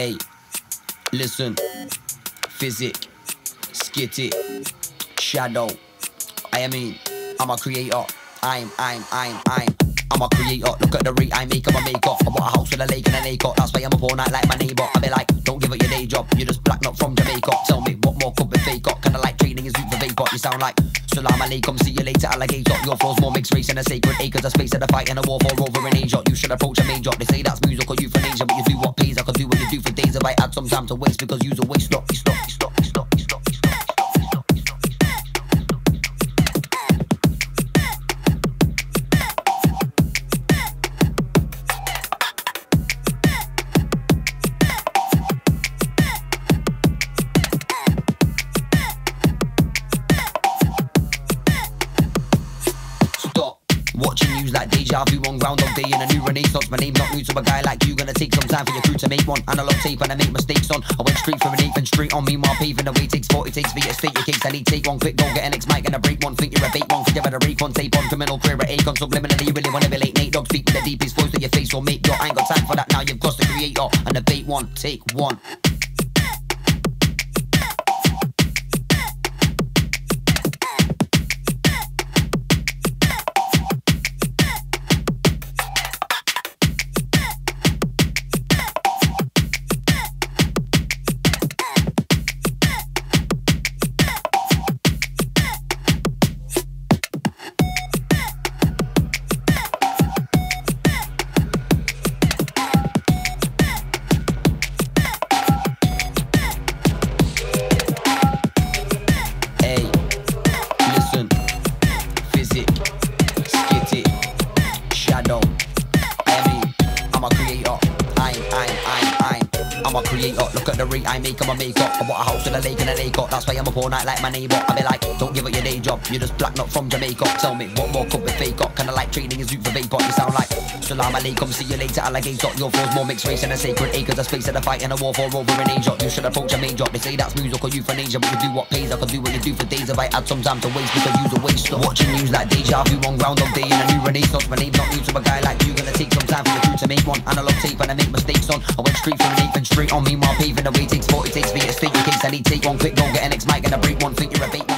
Hey, listen, physic, skit it, shadow. I mean, I'm a creator. I'm a creator. Look at the rate I make of my makeup. I bought a house with a lake and an acre. That's why I'm up all night like my neighbour. I be like, don't give up your day job. You just black not from Jamaica. Tell me what more could be fake up. Kinda like trading is root for vapor. You sound like Salam alaikum, see you later, alligator. Your flow's more mixed race and a sacred acres of space at the fight and a war for over in Asia. You should approach a major. They say that's musical euthanasia, but you do what pays. I could do what you do for days if I had some time to waste, because you's a waste. Stop. Watching news like deja vu on Groundhog Day in a new renaissance. My name not new to a guy like you. Gonna take some time for your crew to make one. Analog tape and I make mistakes on. I went straight from an 8th and straight on. Meanwhile paving the way takes 40 takes for you to state your case. I need take one quick, go get an X mic and a break one. Think you're a bait one, cause you better rake on tape on. Criminal career at Akon, subliminally you really wanna be late Nate Dogg. Speak with the deepest voice to your face or make your. I ain't got time for that now, you've got the creator. And the bait one, take one. I'm a creator, look at the rate I make of my makeup. I bought a house with a lake and an acre. That's why I'm up all night like my neighbour. I be like, don't give up your day job. You just black not from Jamaica. Tell me what more could be fake up. Kinda like trading is root for vapor. You sound like Salam alaikum, see you later, alligator. Your flow's more mixed race and a sacred acres of space at the fight and a war for over in Asia. You should approach a major. They say that's musical euthanasia, but you do what pays. I could do what you do for days if I had some time to waste, because you's a waste. Watching news like deja vu on Groundhog Day in a new renaissance. My name's not new to a guy like you. Gonna take some time for your crew to make one. Analog tape and I make mistakes on. I went straight from an 8th and straight on. Meanwhile paving the way takes 40 takes for you to state your case. I need take one quick, go get an X mic and a break one. Think you're a bait